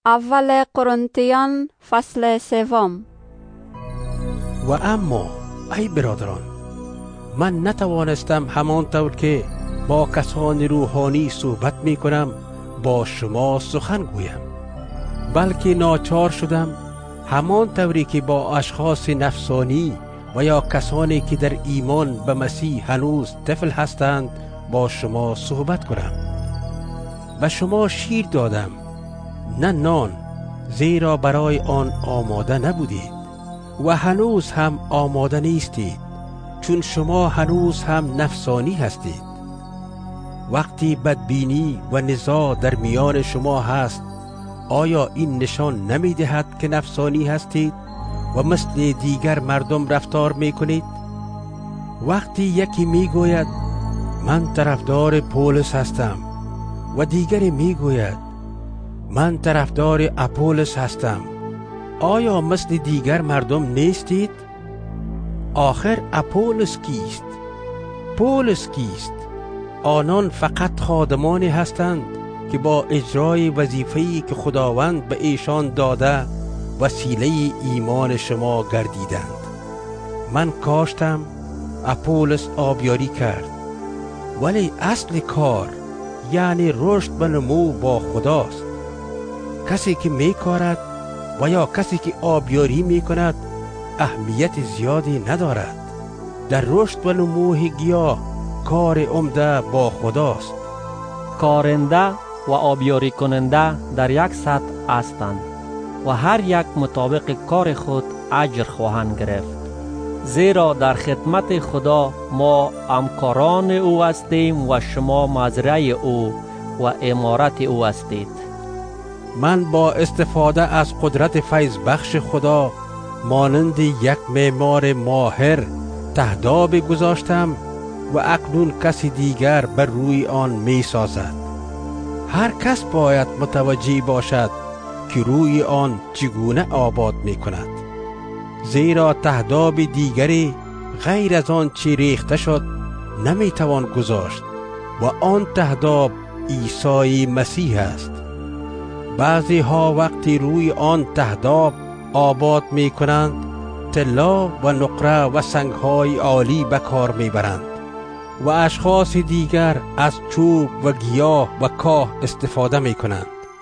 اول قرنتیان فصل 3. و اما ای برادران، من نتوانستم همانطور که با کسان روحانی صحبت می کنم با شما سخن گویم، بلکه ناچار شدم همانطوری که با اشخاص نفسانی و یا کسانی که در ایمان به مسیح هنوز طفل هستند با شما صحبت کنم. و شما شیر دادم نه نان، زیرا برای آن آماده نبودید و هنوز هم آماده نیستید، چون شما هنوز هم نفسانی هستید. وقتی بدبینی و نزاع در میان شما هست، آیا این نشان نمی دهد که نفسانی هستید و مثل دیگر مردم رفتار می کنید؟ وقتی یکی می گوید من طرفدار پولس هستم و دیگری می گوید من طرفدار اپولس هستم، آیا مثل دیگر مردم نیستید؟ آخر اپولس کیست؟ پولس کیست؟ آنان فقط خادمانی هستند که با اجرای وظیفه‌ای که خداوند به ایشان داده وسیله ایمان شما گردیدند. من کاشتم، اپولس آبیاری کرد، ولی اصل کار یعنی رشد و نمو با خداست. کسی که می کارد و یا کسی که آبیاری می کند اهمیت زیادی ندارد. در رشد و نمو گیاه کار عمده با خداست. کارنده و آبیاری کننده در یک سطح هستند و هر یک مطابق کار خود اجر خواهند گرفت، زیرا در خدمت خدا ما همکاران او هستیم و شما مزرعه او و عمارت او هستید. من با استفاده از قدرت فیض بخش خدا مانند یک معمار ماهر تهداب گذاشتم و اکنون کسی دیگر بر روی آن می سازد. هر کس باید متوجه باشد که روی آن چگونه آباد می کند، زیرا تهداب دیگری غیر از آن چی ریخته شد نمی توان گذاشت و آن تهداب عیسی مسیح است. بعضی ها وقتی روی آن تهداب آباد می کنند طلا و نقره و سنگ های عالی به کار می برند و اشخاص دیگر از چوب و گیاه و کاه استفاده می کنند.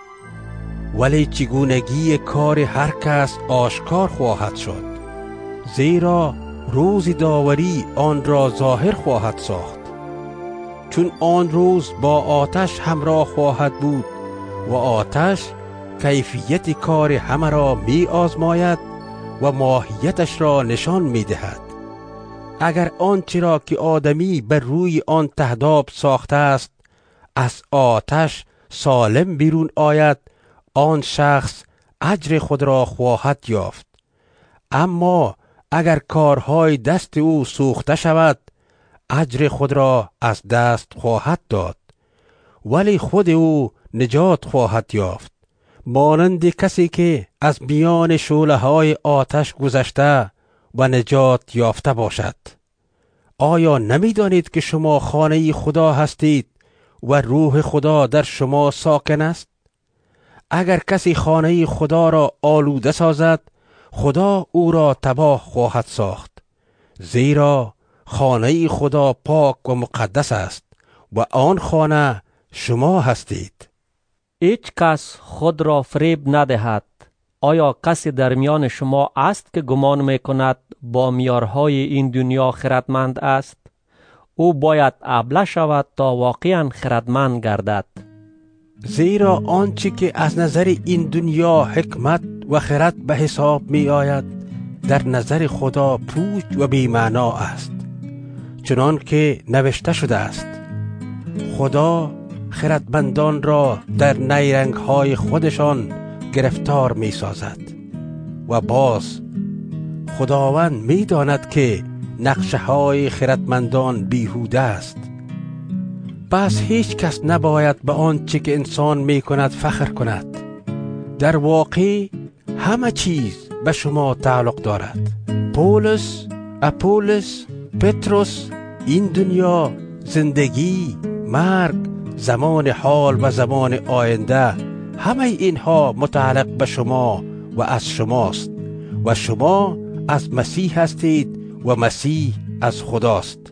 ولی چگونگی کار هر کس آشکار خواهد شد، زیرا روز داوری آن را ظاهر خواهد ساخت، چون آن روز با آتش همراه خواهد بود و آتش کیفیت کار همه را می آزماید و ماهیتش را نشان می دهد. اگر آنچه را که آدمی بر روی آن تهداب ساخته است از آتش سالم بیرون آید، آن شخص اجر خود را خواهد یافت. اما اگر کارهای دست او سوخته شود، اجر خود را از دست خواهد داد، ولی خود او نجات خواهد یافت، مانند کسی که از میان شعله‌های آتش گذشته و نجات یافته باشد. آیا نمی دانید که شما خانه خدا هستید و روح خدا در شما ساکن است؟ اگر کسی خانه خدا را آلوده سازد، خدا او را تباه خواهد ساخت، زیرا خانه خدا پاک و مقدس است و آن خانه شما هستید. هیچ کس خود را فریب ندهد. آیا کسی در میان شما است که گمان میکند با معیارهای این دنیا خردمند است؟ او باید ابله شود تا واقعا خردمند گردد. زیرا آنچه که از نظر این دنیا حکمت و خرد به حساب می آید در نظر خدا پوچ و بی‌معنا است، چنان که نوشته شده است خدا خردمندان را در نیرنگ های خودشان گرفتار می سازد. و باز خداوند می داند که نقشه های خردمندان بیهوده است. پس هیچ کس نباید به آنچه که انسان می کند فخر کند. در واقع همه چیز به شما تعلق دارد. پولس، اپولس، پتروس، این دنیا، زندگی، مرگ، زمان حال و زمان آینده همه اینها متعلق به شما و از شماست و شما از مسیح هستید و مسیح از خداست.